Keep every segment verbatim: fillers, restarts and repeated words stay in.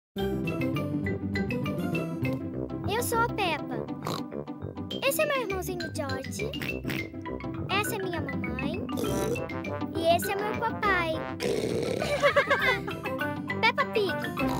Eu sou a Peppa. Esse é meu irmãozinho George. Essa é minha mamãe. E esse é meu papai. Peppa Pig.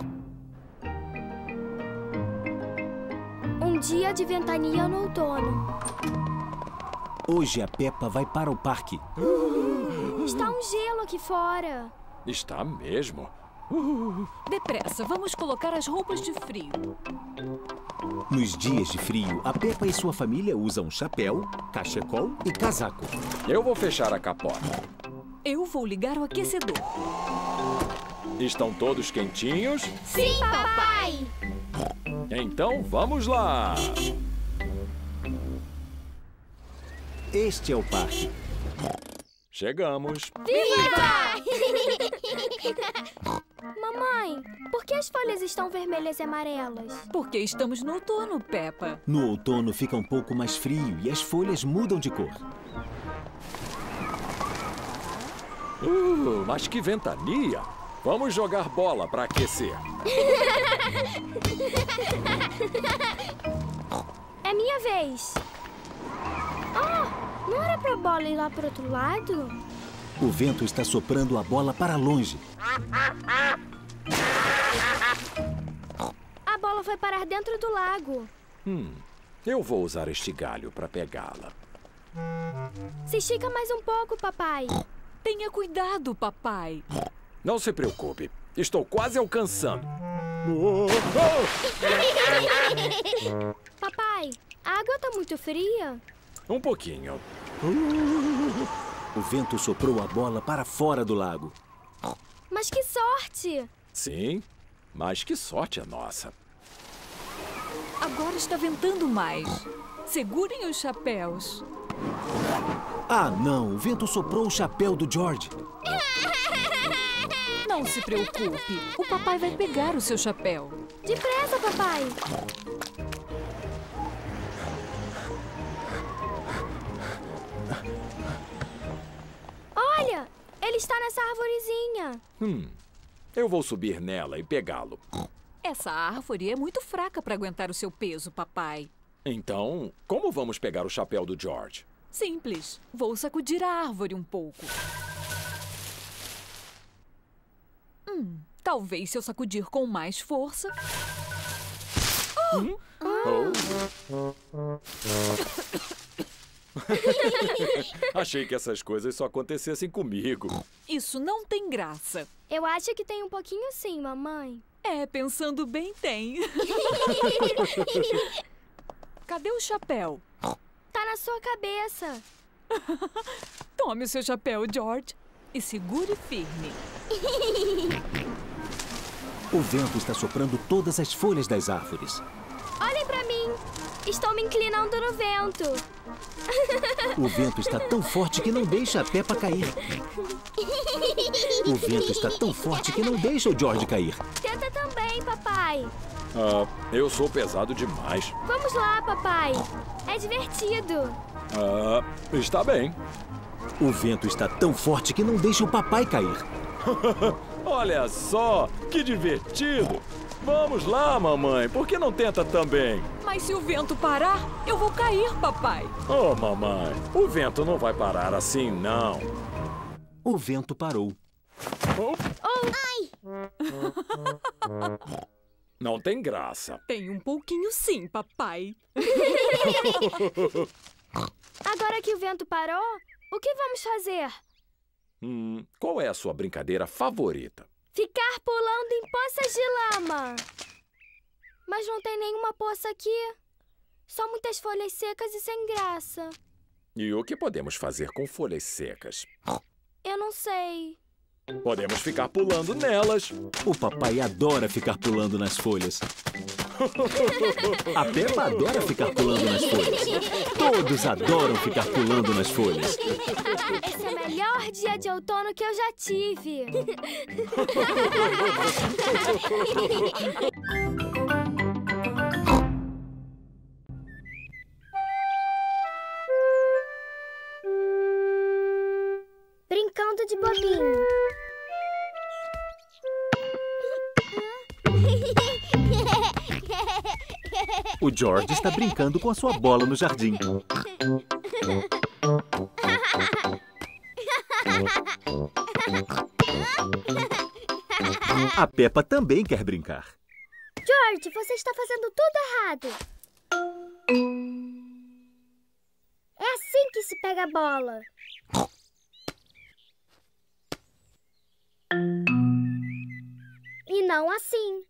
Um dia de ventania no outono. Hoje a Peppa vai para o parque. Está um gelo aqui fora. Está mesmo. Depressa, vamos colocar as roupas de frio. Nos dias de frio, a Peppa e sua família usam chapéu, cachecol e casaco. Eu vou fechar a capota. Eu vou ligar o aquecedor. Estão todos quentinhos? Sim, papai! Então vamos lá! Este é o parque. Chegamos. Viva! Mamãe, por que as folhas estão vermelhas e amarelas? Porque estamos no outono, Peppa. No outono fica um pouco mais frio e as folhas mudam de cor. Uh, mas que ventania! Vamos jogar bola para aquecer. É minha vez. Oh, não era pra bola ir lá pro outro lado? O vento está soprando a bola para longe. A bola foi parar dentro do lago. Hum, eu vou usar este galho para pegá-la. Se estica mais um pouco, papai. Tenha cuidado, papai. Não se preocupe, estou quase alcançando. Papai, a água tá muito fria. Um pouquinho. O vento soprou a bola para fora do lago. Mas que sorte! Sim, mas que sorte a nossa. Agora está ventando mais. Segurem os chapéus. Ah, não! O vento soprou o chapéu do George. Não se preocupe. O papai vai pegar o seu chapéu. Depressa, papai! Olha! Ele está nessa arvorezinha. Hum, eu vou subir nela e pegá-lo. Essa árvore é muito fraca para aguentar o seu peso, papai. Então, como vamos pegar o chapéu do George? Simples. Vou sacudir a árvore um pouco. Hum, talvez se eu sacudir com mais força... Hum? Oh. Achei que essas coisas só acontecessem comigo. Isso não tem graça. Eu acho que tem um pouquinho sim, mamãe. É, pensando bem, tem. Cadê o chapéu? Tá na sua cabeça. Tome o seu chapéu, George, e segure firme. O vento está soprando todas as folhas das árvores. Olhem pra mim. Estou me inclinando no vento. O vento está tão forte que não deixa a Peppa cair. O vento está tão forte que não deixa o George cair. Tenta também, papai. Ah, eu sou pesado demais. Vamos lá, papai. É divertido. Ah, está bem. O vento está tão forte que não deixa o papai cair. Olha só, que divertido. Vamos lá, mamãe. Por que não tenta também? Mas se o vento parar, eu vou cair, papai. Oh, mamãe, o vento não vai parar assim, não. O vento parou. Oh, Oh, ai! não tem graça. Tem um pouquinho sim, papai. Agora que o vento parou, o que vamos fazer? Hum, qual é a sua brincadeira favorita? Ficar pulando em poças de lama. Mas não tem nenhuma poça aqui. Só muitas folhas secas e sem graça. E o que podemos fazer com folhas secas? Eu não sei. Podemos ficar pulando nelas. O papai adora ficar pulando nas folhas. A Peppa adora ficar pulando nas folhas. Todos adoram ficar pulando nas folhas. Esse é o melhor dia de outono que eu já tive. Brincando de bobinho. O George está brincando com a sua bola no jardim. A Peppa também quer brincar. George, você está fazendo tudo errado. É assim que se pega a bola. E não assim.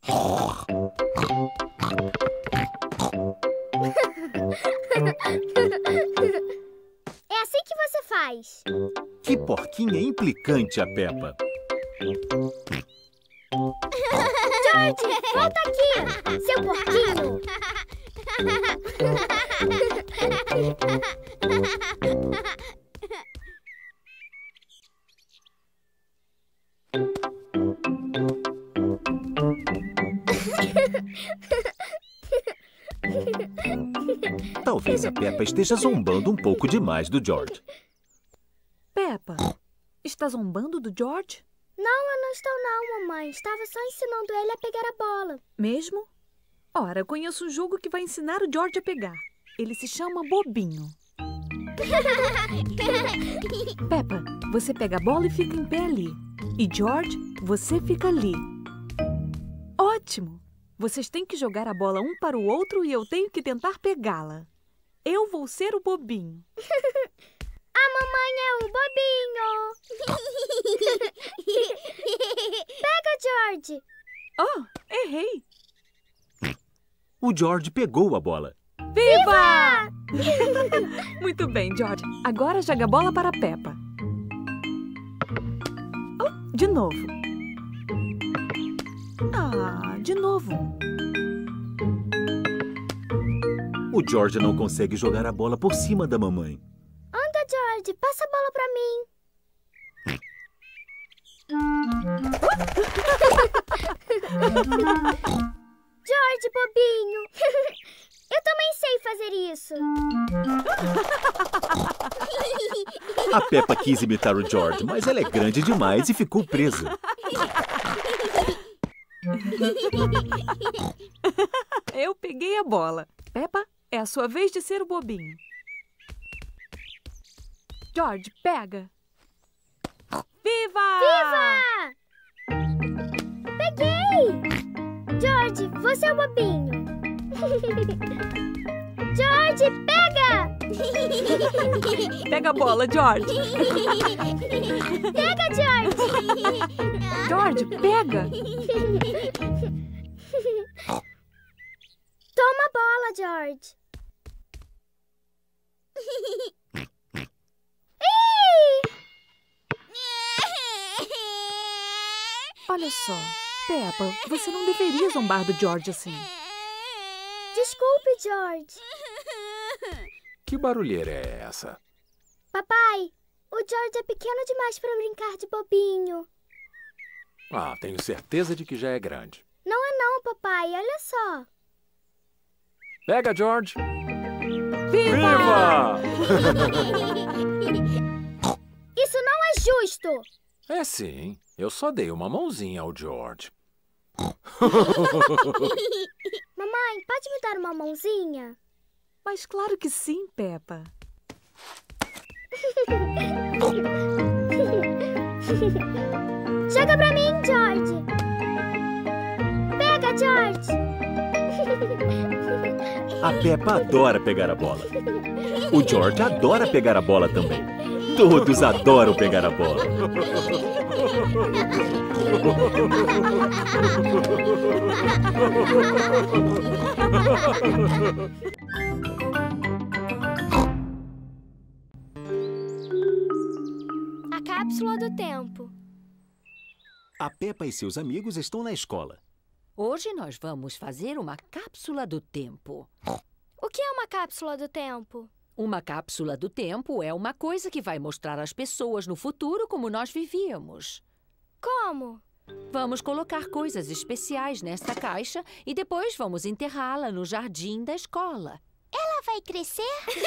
É assim que você faz. Que porquinha implicante a Peppa. George, volta aqui, seu porquinho. Talvez a Peppa esteja zombando um pouco demais do George. Peppa, está zombando do George? Não, eu não estou não, mamãe. Estava só ensinando ele a pegar a bola. Mesmo? Ora, eu conheço um jogo que vai ensinar o George a pegar. Ele se chama Bobinho. Peppa, você pega a bola e fica em pé ali. E George, você fica ali. Ótimo! Vocês têm que jogar a bola um para o outro e eu tenho que tentar pegá-la. Eu vou ser o Bobinho. A mamãe é o Bobinho. Pega, George. Oh, errei. O George pegou a bola. Viva! Muito bem, George. Agora joga a bola para a Peppa. Oh, de novo. Ah, de novo. O George não consegue jogar a bola por cima da mamãe. Anda, George. Passa a bola para mim. George, bobinho. Eu também sei fazer isso. A Peppa quis imitar o George, mas ela é grande demais e ficou presa. Eu peguei a bola. Peppa, é a sua vez de ser o Bobinho. George, pega. Viva! Viva! Peguei! George, você é o Bobinho. George, pega! Pega a bola, George. Pega, George! George, pega! Toma a bola, George. Olha só, Peppa, você não deveria zombar do George assim. Desculpe, George. Que barulheira é essa? Papai, o George é pequeno demais para brincar de bobinho. Ah, tenho certeza de que já é grande. Não é não, papai. Olha só. Pega, George. Viva! Isso não é justo. É sim. Eu só dei uma mãozinha ao George. Mamãe, pode me dar uma mãozinha? Mas claro que sim, Peppa. Joga pra mim, George. Pega, George. A Peppa adora pegar a bola. O George adora pegar a bola também. Todos adoram pegar a bola. A cápsula do tempo. A Peppa e seus amigos estão na escola. Hoje nós vamos fazer uma cápsula do tempo. O que é uma cápsula do tempo? Uma cápsula do tempo é uma coisa que vai mostrar às pessoas no futuro como nós vivíamos. Como? Vamos colocar coisas especiais nesta caixa e depois vamos enterrá-la no jardim da escola. Ela vai crescer?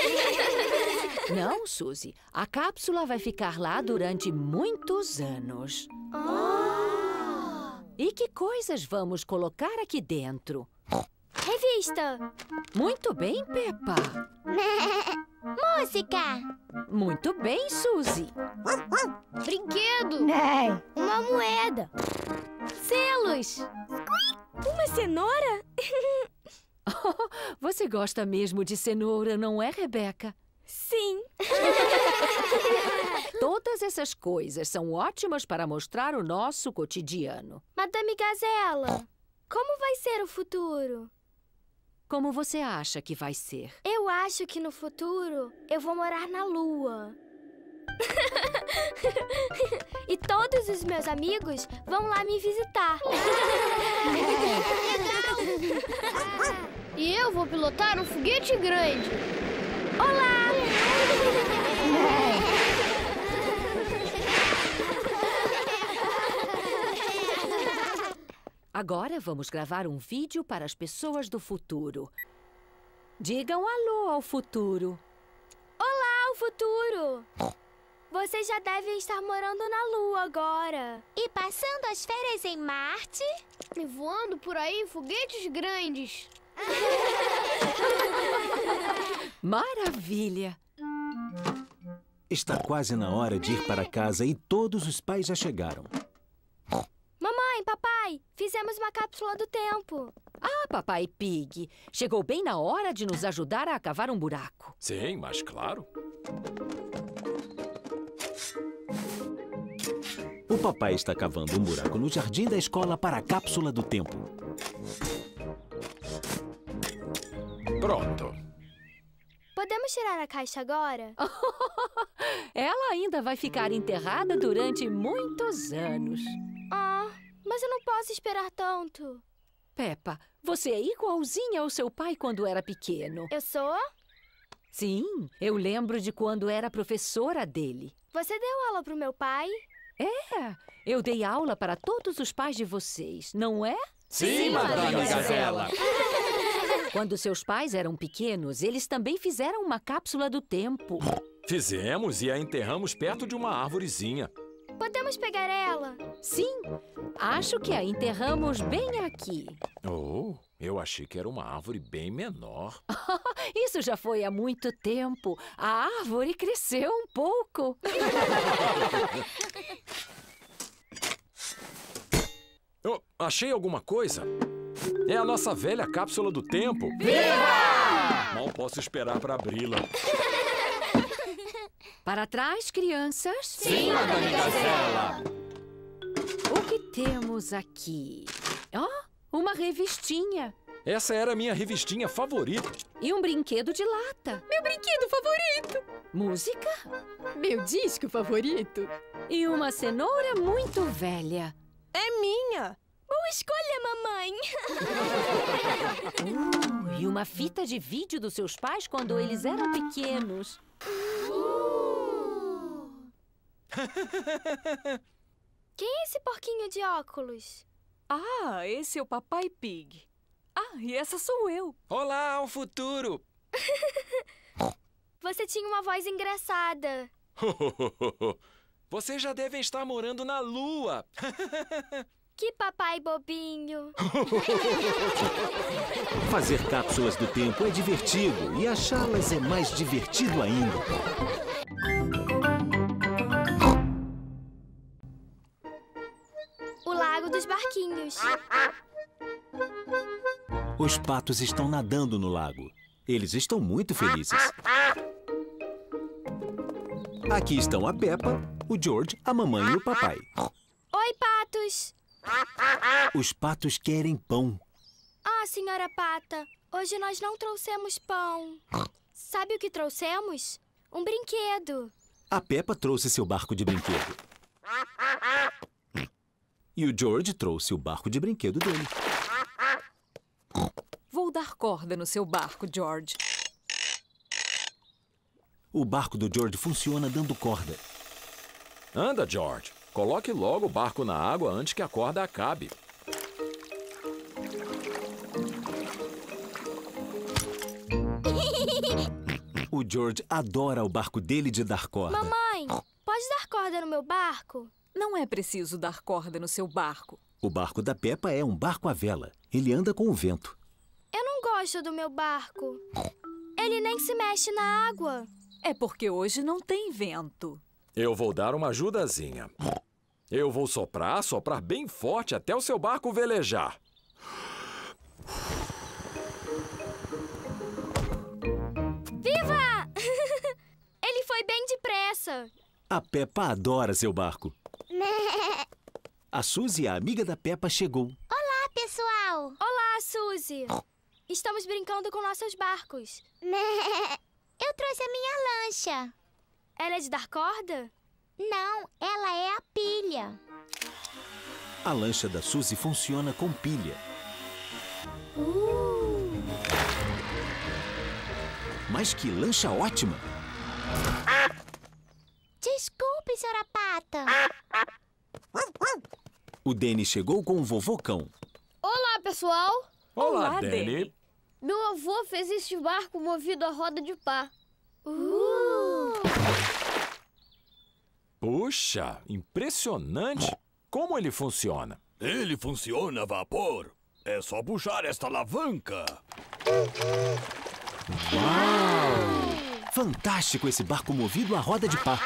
Não, Suzy. A cápsula vai ficar lá durante muitos anos. Oh. E que coisas vamos colocar aqui dentro? Revista. Muito bem, Peppa. Música. Muito bem, Suzy. Brinquedo. Uma moeda. Selos. Uma cenoura? Você gosta mesmo de cenoura, não é, Rebeca? Sim. Todas essas coisas são ótimas para mostrar o nosso cotidiano. Madame Gazela, como vai ser o futuro? Como você acha que vai ser? Eu acho que no futuro eu vou morar na Lua. E todos os meus amigos vão lá me visitar. E eu vou pilotar um foguete grande. Olá! Agora vamos gravar um vídeo para as pessoas do futuro. Digam alô ao futuro. Olá, o futuro! Vocês já devem estar morando na Lua agora. E passando as férias em Marte? E voando por aí em foguetes grandes. Maravilha! Está quase na hora de ir para casa e todos os pais já chegaram. Mamãe, papai, fizemos uma cápsula do tempo. Ah, Papai Pig, chegou bem na hora de nos ajudar a cavar um buraco. Sim, mas claro. O papai está cavando um buraco no jardim da escola para a cápsula do tempo. Pronto. Podemos tirar a caixa agora? Ela ainda vai ficar enterrada durante muitos anos. Ah, mas eu não posso esperar tanto. Peppa, você é igualzinha ao seu pai quando era pequeno. Eu sou? Sim, eu lembro de quando era professora dele. Você deu aula pro meu pai? É, eu dei aula para todos os pais de vocês, não é? Sim, Madame Gazela. Quando seus pais eram pequenos, eles também fizeram uma cápsula do tempo. Fizemos e a enterramos perto de uma árvorezinha. Podemos pegar ela? Sim, acho que a enterramos bem aqui. Oh, eu achei que era uma árvore bem menor. Isso já foi há muito tempo. A árvore cresceu um pouco. Oh, achei alguma coisa. É a nossa velha cápsula do tempo. Viva! Mal posso esperar para abri-la. Para trás, crianças. Sim, Madame Gazela. O que temos aqui? Oh, uma revistinha. Essa era a minha revistinha favorita. E um brinquedo de lata. Meu brinquedo favorito. Música. Meu disco favorito. E uma cenoura muito velha. É minha. Boa escolha, mamãe. Uh, e uma fita de vídeo dos seus pais quando eles eram pequenos. Quem é esse porquinho de óculos? Ah, esse é o Papai Pig. Ah, e essa sou eu. Olá, ao futuro. Você tinha uma voz engraçada. Vocês já devem estar morando na Lua. Que papai bobinho. Fazer cápsulas do tempo é divertido e achá-las é mais divertido ainda. O Lago dos Barquinhos. Os patos estão nadando no lago. Eles estão muito felizes. Aqui estão a Peppa, o George, a mamãe e o papai. Oi, patos. Os patos querem pão. Ah, senhora Pata, hoje nós não trouxemos pão. Sabe o que trouxemos? Um brinquedo. A Peppa trouxe seu barco de brinquedo. E o George trouxe o barco de brinquedo dele. Vou dar corda no seu barco, George. O barco do George funciona dando corda. Anda, George. Coloque logo o barco na água antes que a corda acabe. O George adora o barco dele de dar corda. Mamãe, pode dar corda no meu barco? Não é preciso dar corda no seu barco. O barco da Peppa é um barco à vela. Ele anda com o vento. Eu não gosto do meu barco. Ele nem se mexe na água. É porque hoje não tem vento. Eu vou dar uma ajudazinha. Eu vou soprar, soprar bem forte até o seu barco velejar. Viva! Ele foi bem depressa. A Peppa adora seu barco. A Suzy, a amiga da Peppa, chegou. Olá, pessoal. Olá, Suzy. Estamos brincando com nossos barcos. Eu trouxe a minha lancha. Ela é de dar corda? Não, ela é a pilha. A lancha da Suzy funciona com pilha. Uh. Mas que lancha ótima! Desculpe, senhora Pata. O Danny chegou com o vovô cão. Olá, pessoal. Olá, Olá, Danny. Danny. Meu avô fez este barco movido a roda de pá. Uh. Puxa, impressionante. Como ele funciona? Ele funciona a vapor. É só puxar esta alavanca. Uau! Fantástico esse barco movido a roda de pá.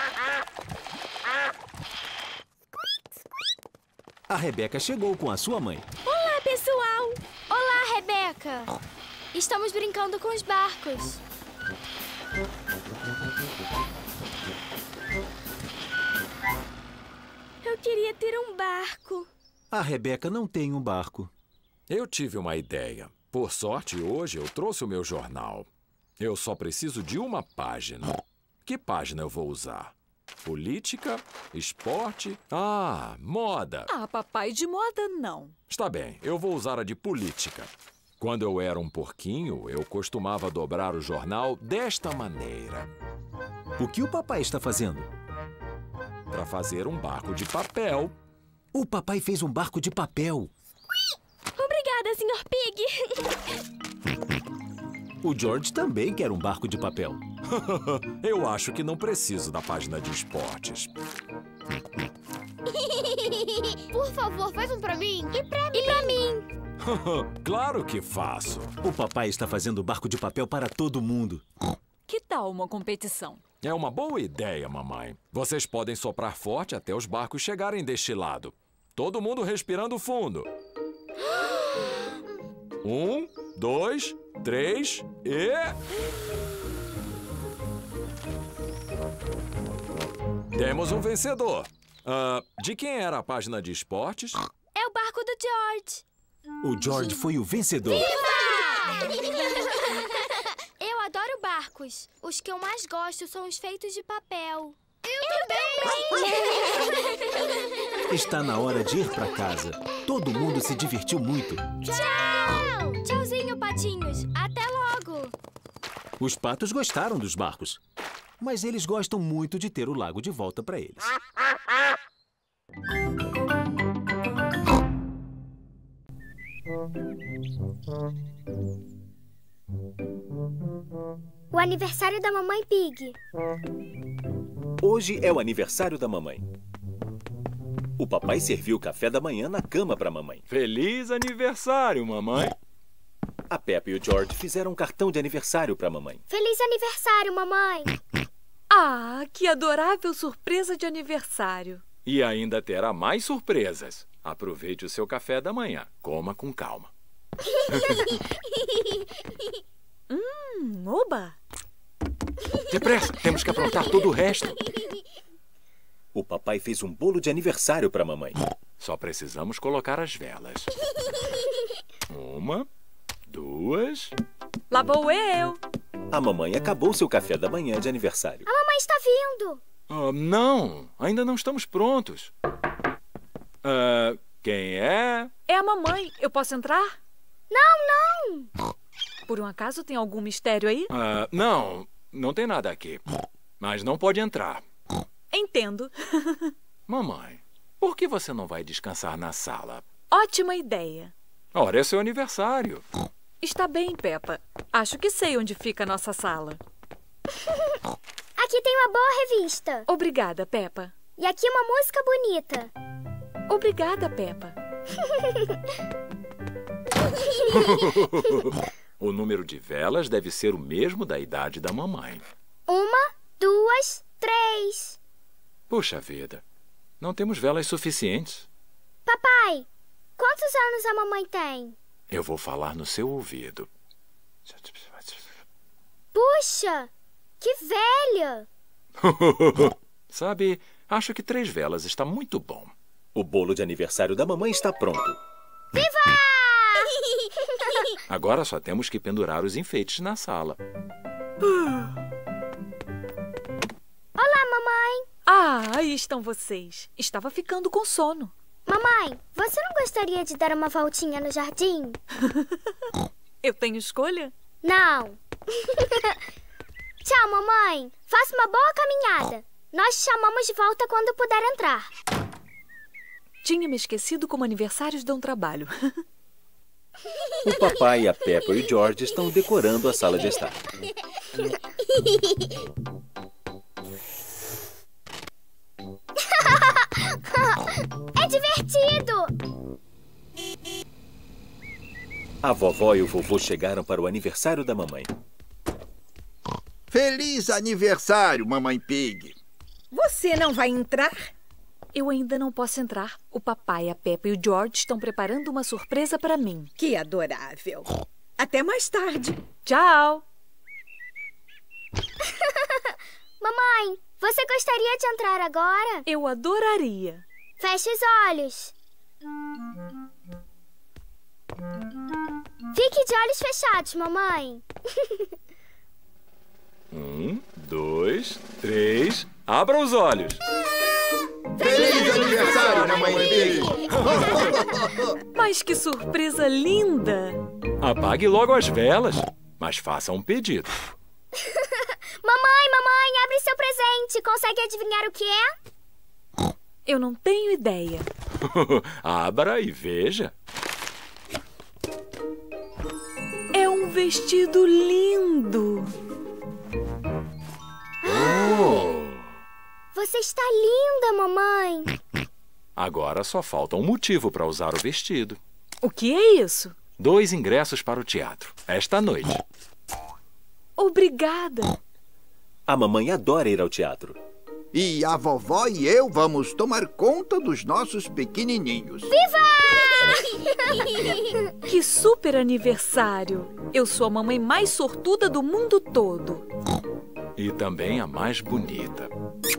A Rebeca chegou com a sua mãe. Olá, pessoal. Olá, Rebeca. Estamos brincando com os barcos. Eu queria ter um barco. A Rebeca não tem um barco. Eu tive uma ideia. Por sorte, hoje eu trouxe o meu jornal. Eu só preciso de uma página. Que página eu vou usar? Política? Esporte? Ah, moda. Ah, papai, de moda não. Está bem, eu vou usar a de política. Quando eu era um porquinho, eu costumava dobrar o jornal desta maneira. O que o papai está fazendo? Para fazer um barco de papel. O papai fez um barco de papel. Obrigada, senhor Pig. O George também quer um barco de papel. Eu acho que não preciso da página de esportes. Por favor, faz um pra mim. E pra mim. E pra mim. Claro que faço. O papai está fazendo barco de papel para todo mundo. Que tal uma competição? É uma boa ideia, mamãe. Vocês podem soprar forte até os barcos chegarem deste lado. Todo mundo respirando fundo. Um, dois, três e... Temos um vencedor. Ah, de quem era a página de esportes? É o barco do George. O George foi o vencedor. Eu adoro barcos. Os que eu mais gosto são os feitos de papel. Eu, também! Está na hora de ir para casa. Todo mundo se divertiu muito. Tchau! Tchauzinho, patinhos. Até logo. Os patos gostaram dos barcos, mas eles gostam muito de ter o lago de volta para eles. O aniversário da Mamãe Pig. Hoje é o aniversário da mamãe. O papai serviu o café da manhã na cama para a mamãe. Feliz aniversário, mamãe. A Peppa e o George fizeram um cartão de aniversário para a mamãe. Feliz aniversário, mamãe. Ah, que adorável surpresa de aniversário. E ainda terá mais surpresas. Aproveite o seu café da manhã. Coma com calma. Hum, oba! Depressa, temos que aprontar todo o resto. O papai fez um bolo de aniversário para a mamãe. Só precisamos colocar as velas. Uma, duas... Lá vou eu. A mamãe acabou seu café da manhã de aniversário. A mamãe está vindo. Ah, não, ainda não estamos prontos. Ah, quem é? É a mamãe. Eu posso entrar? Não, não. Por um acaso tem algum mistério aí? Ah, não, não tem nada aqui. Mas não pode entrar. Entendo. Mamãe, por que você não vai descansar na sala? Ótima ideia. Ora, é seu aniversário. Está bem, Peppa. Acho que sei onde fica a nossa sala. Aqui tem uma boa revista. Obrigada, Peppa. E aqui uma música bonita. Obrigada, Peppa. O número de velas deve ser o mesmo da idade da mamãe. Uma, duas, três. Puxa vida, não temos velas suficientes. Papai, quantos anos a mamãe tem? Eu vou falar no seu ouvido. Puxa, que velha! Sabe, acho que três velas está muito bom. O bolo de aniversário da mamãe está pronto. Viva! Agora só temos que pendurar os enfeites na sala. Olá, mamãe. Ah, aí estão vocês. Estava ficando com sono. Mamãe, você não gostaria de dar uma voltinha no jardim? Eu tenho escolha? Não. Tchau, mamãe. Faça uma boa caminhada. Nós te chamamos de volta quando puder entrar. Tinha me esquecido como aniversários dão trabalho. O papai, a Peppa e o George estão decorando a sala de estar. É divertido! A vovó e o vovô chegaram para o aniversário da mamãe. Feliz aniversário, Mamãe Pig! Você não vai entrar? Eu ainda não posso entrar. O papai, a Peppa e o George estão preparando uma surpresa para mim. Que adorável. Até mais tarde. Tchau! Mamãe, você gostaria de entrar agora? Eu adoraria. Feche os olhos. Fique de olhos fechados, mamãe. Um, dois, três... Abra os olhos! Feliz aniversário, Mamãe Pig! Mas que surpresa linda! Apague logo as velas, mas faça um pedido. Mamãe, mamãe, abre seu presente. Consegue adivinhar o que é? Eu não tenho ideia. Abra e veja. É um vestido lindo! Oh! Você está linda, mamãe. Agora só falta um motivo para usar o vestido. O que é isso? Dois ingressos para o teatro, esta noite. Obrigada. A mamãe adora ir ao teatro. E a vovó e eu vamos tomar conta dos nossos pequenininhos. Viva! Que super aniversário! Eu sou a mamãe mais sortuda do mundo todo. E também a mais bonita.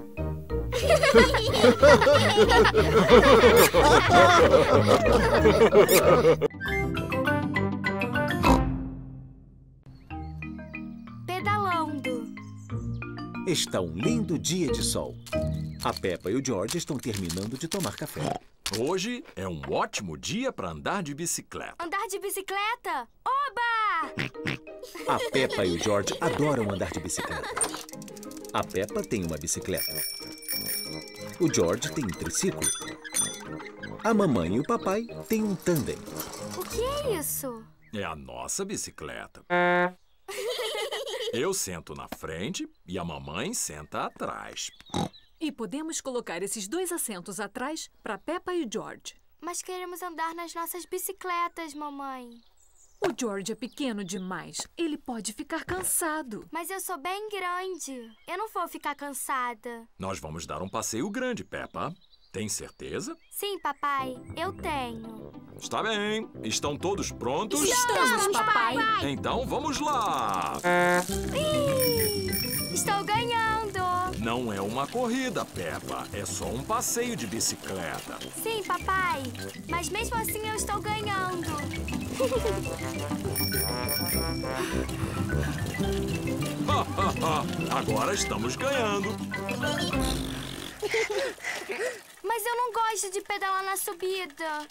Pedalando. Está um lindo dia de sol. A Peppa e o George estão terminando de tomar café. Hoje é um ótimo dia para andar de bicicleta. Andar de bicicleta? Oba! A Peppa e o George adoram andar de bicicleta. A Peppa tem uma bicicleta. O George tem um triciclo. A mamãe e o papai têm um tandem. O que é isso? É a nossa bicicleta. Eu sento na frente e a mamãe senta atrás. E podemos colocar esses dois assentos atrás para Peppa e o George. Mas queremos andar nas nossas bicicletas, mamãe. O George é pequeno demais. Ele pode ficar cansado. Mas eu sou bem grande. Eu não vou ficar cansada. Nós vamos dar um passeio grande, Peppa. Tem certeza? Sim, papai. Eu tenho. Está bem. Estão todos prontos? Estamos, papai. Então vamos lá. Ih, estou ganhando. Não é uma corrida, Peppa. É só um passeio de bicicleta. Sim, papai. Mas mesmo assim eu estou ganhando. Agora estamos ganhando. Mas eu não gosto de pedalar na subida.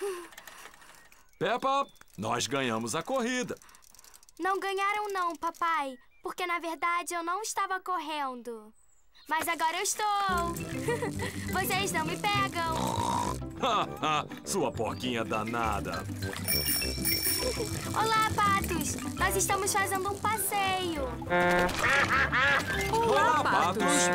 Peppa, nós ganhamos a corrida. Não ganharam não, papai. Porque, na verdade, eu não estava correndo. Mas agora eu estou. Vocês não me pegam. Sua porquinha danada. Olá, patos. Nós estamos fazendo um passeio. Olá, patos.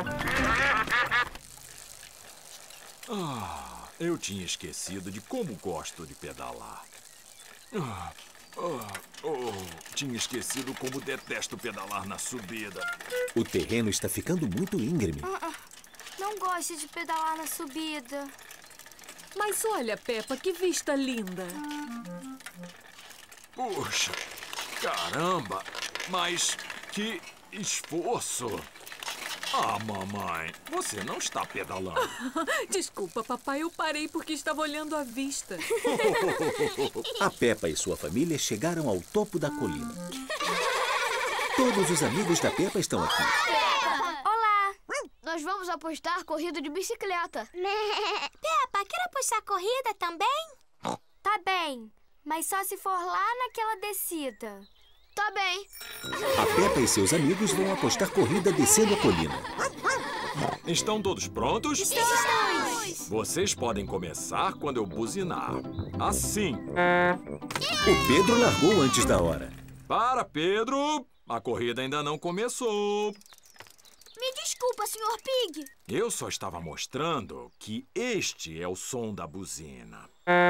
Ah, eu tinha esquecido de como gosto de pedalar. Ah, ah, oh. Tinha esquecido como detesto pedalar na subida. O terreno está ficando muito íngreme. Uh-uh. Não gosto de pedalar na subida. Mas olha, Peppa, que vista linda. Puxa, caramba, mas que esforço. Ah, mamãe, você não está pedalando. Desculpa, papai, eu parei porque estava olhando a vista. A Peppa e sua família chegaram ao topo da colina. Todos os amigos da Peppa estão aqui. Olá! Nós vamos apostar corrida de bicicleta. Peppa, quer apostar corrida também? Tá bem, mas só se for lá naquela descida. Tá bem. A Peppa e seus amigos vão apostar corrida descendo a colina. Estão todos prontos? Estamos! Vocês podem começar quando eu buzinar. Assim. O Pedro largou antes da hora. Para, Pedro! A corrida ainda não começou. Me desculpa, senhor Pig. Eu só estava mostrando que este é o som da buzina.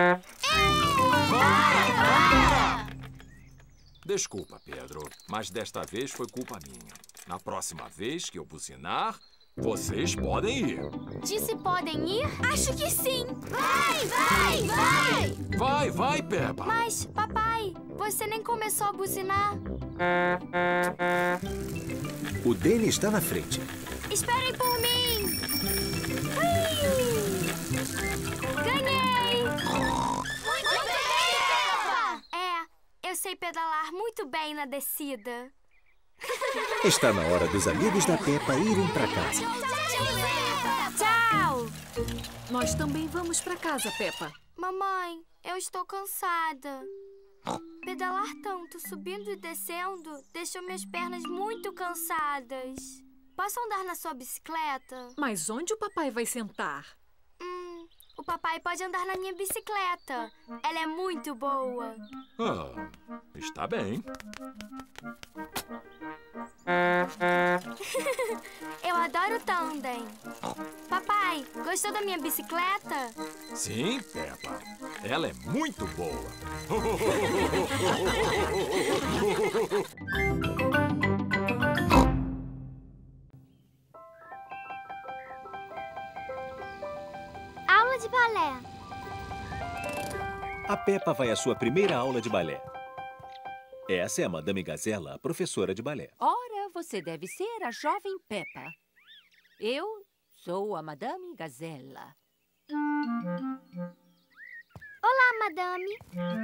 Desculpa, Pedro, mas desta vez foi culpa minha. Na próxima vez que eu buzinar, vocês podem ir. Disse podem ir? Acho que sim. Vai, vai, vai! Vai, vai, Peppa. Mas, papai, você nem começou a buzinar. O Danny está na frente. Esperem por mim. Ui! Ganhei! Muito bem, Peppa! É, eu sei pedalar muito bem na descida. Está na hora dos amigos da Peppa irem para casa. Tchau! Nós também vamos para casa, Peppa. Mamãe, eu estou cansada. Pedalar tanto, subindo e descendo, deixou minhas pernas muito cansadas. Posso andar na sua bicicleta? Mas onde o papai vai sentar? Hum, o papai pode andar na minha bicicleta. Ela é muito boa. Ah, está bem. Eu adoro tandem. Papai, gostou da minha bicicleta? Sim, Peppa. Ela é muito boa. Aula de balé. A Peppa vai à sua primeira aula de balé. Essa é a Madame Gazela, a professora de balé. Ora, você deve ser a jovem Peppa. Eu sou a Madame Gazela. Olá, madame.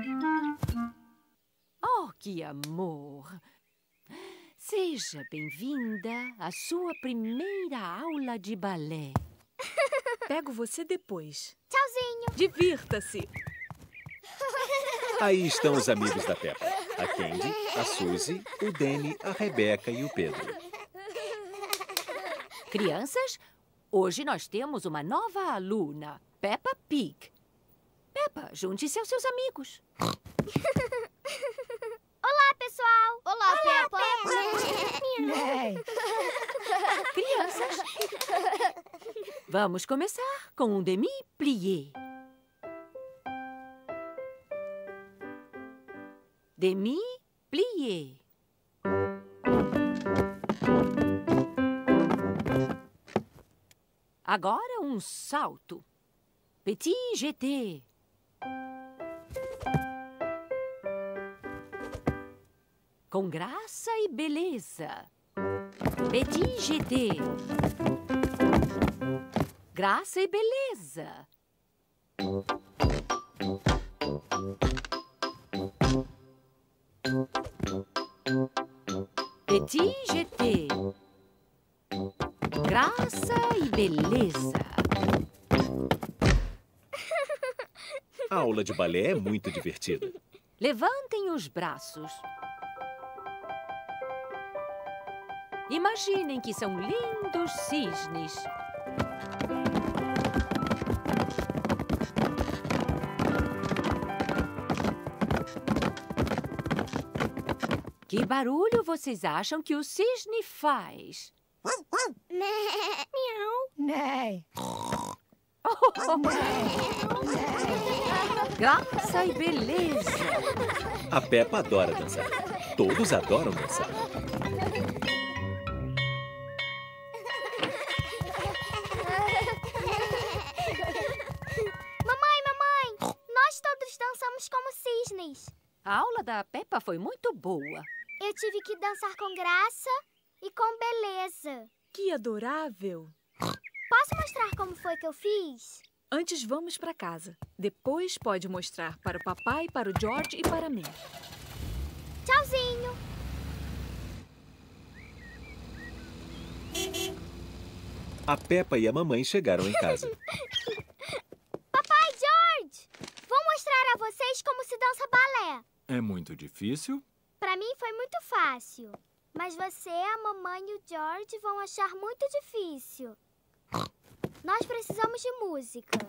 Oh, que amor! Seja bem-vinda à sua primeira aula de balé. Pego você depois. Tchauzinho. Divirta-se. Aí estão os amigos da Peppa. A Candy, a Suzy, o Danny, a Rebeca e o Pedro. Crianças, hoje nós temos uma nova aluna, Peppa Pig. Peppa, junte-se aos seus amigos. Olá, pessoal. Olá, Peppa. Crianças, vamos começar com um demi-plié. Demi-plié. Agora um salto. Petit jeté. Com graça e beleza. Petit jeté. Graça e beleza. Petit jeté. Graça e beleza. A aula de balé é muito divertida. Levantem os braços. Imaginem que são lindos cisnes. Que barulho vocês acham que o cisne faz? Miau. Né. Graça e beleza. A Peppa adora dançar. Todos adoram dançar. Mamãe, mamãe! Nós todos dançamos como cisnes. A aula da Peppa foi muito boa. Eu tive que dançar com graça e com beleza. Que adorável! Posso mostrar como foi que eu fiz? Antes vamos para casa. Depois pode mostrar para o papai, para o George e para mim. Tchauzinho! A Peppa e a mamãe chegaram em casa. Papai, George! Vou mostrar a vocês como se dança balé. É muito difícil? Pra mim foi muito fácil. Mas você, a mamãe e o George vão achar muito difícil. Nós precisamos de música.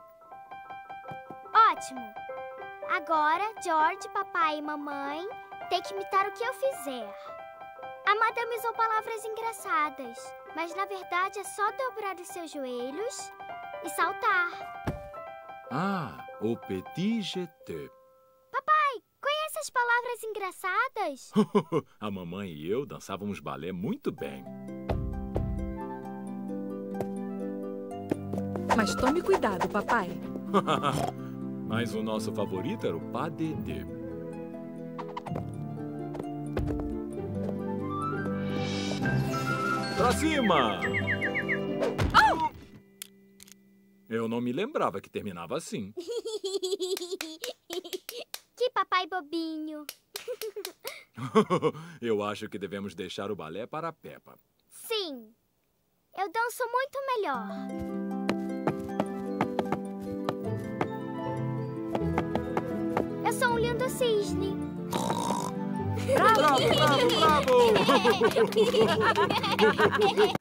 Ótimo! Agora, George, papai e mamãe têm que imitar o que eu fizer. A madame usou palavras engraçadas, mas na verdade é só dobrar os seus joelhos e saltar. Ah, o petit jeté. Papai, conhece as palavras engraçadas? A mamãe e eu dançávamos balé muito bem. Mas tome cuidado, papai. Mas o nosso favorito era o pas de deux. Pra cima! Oh! Eu não me lembrava que terminava assim. Que papai bobinho. Eu acho que devemos deixar o balé para a Peppa. Sim, eu danço muito melhor. Eu sou um lindo cisne. Bravo, bravo, bravo!